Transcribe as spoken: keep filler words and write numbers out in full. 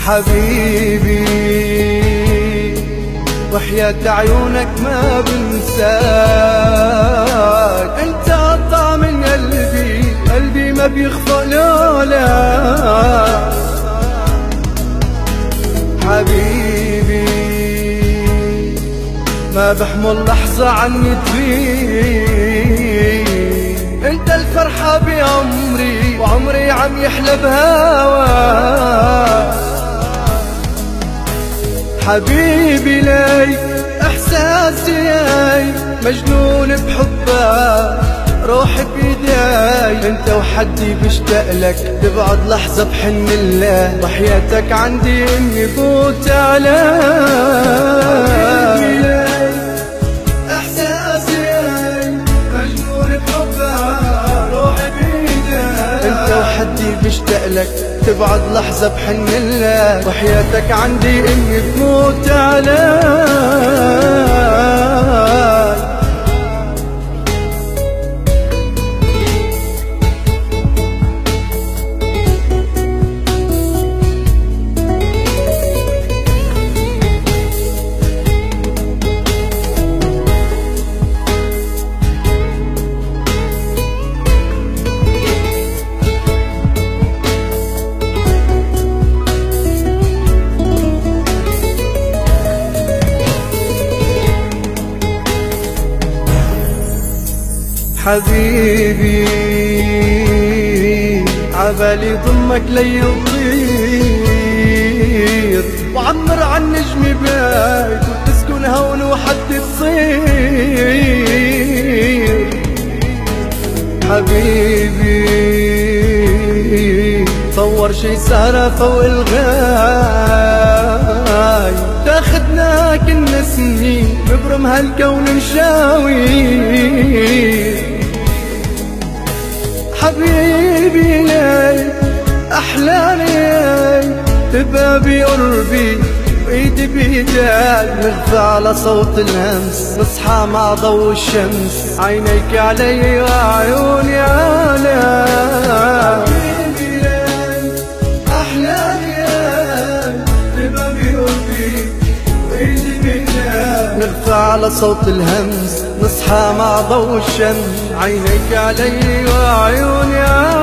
حبيبي وحياة عيونك ما بنساك، انت قطع من قلبي، قلبي ما بيخفى لولاك. حبيبي ما بحمل لحظة عني تغيب، انت الفرحة بعمري وعمري عم يحلى بهواك. حبيبي لي احساسي هاي مجنون بحبك، روحي بيداي انت وحدي بشتاق لك، تبعد لحظة بحن الله، وحياتك عندي اني فوت عليك. احساسي هاي مجنون بحبك، روحي بيداي انت وحدي بشتاق لك، تبعد لحظة بحن الله، وحياتك عندي اني بموت عليك. حبيبي عبالي ضمك ليطير، وعمر عن نجمي بيت وتسكن هون وحد تصير. حبيبي صور شي سهرة فوق الغاي، تاخدنا كنا سنين ببرم هالكون مشاوي. حبيبي لي أحلامي تبقى بقربي، وإيدي بإيدك نغفى على صوت الهمس، نصحى مع ضوء الشمس، عينيك علي وعيوني عليك. حبيبي لي أحلامي تبقى بقربي، وإيدي بإيدك نغفى على صوت الهمس، نصحى مع ضوء الشمس، عينيك علي وعيوني عليك.